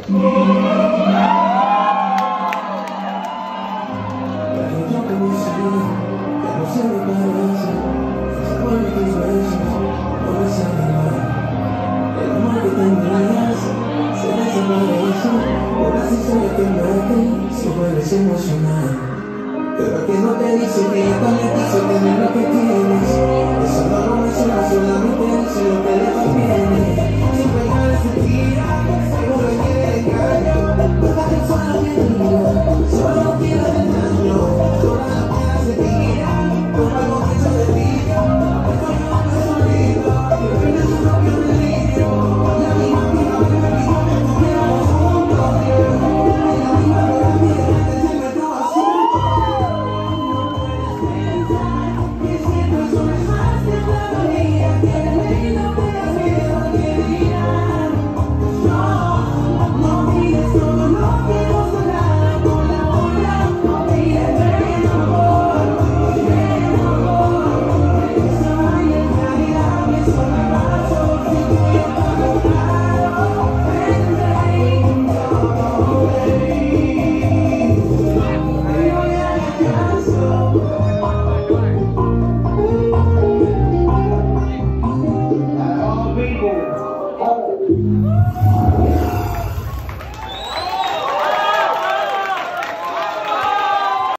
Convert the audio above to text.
Emocional, pero que no te dice que también quiso tener lo que tienes. Eso no lo menciona, solamente dice lo que le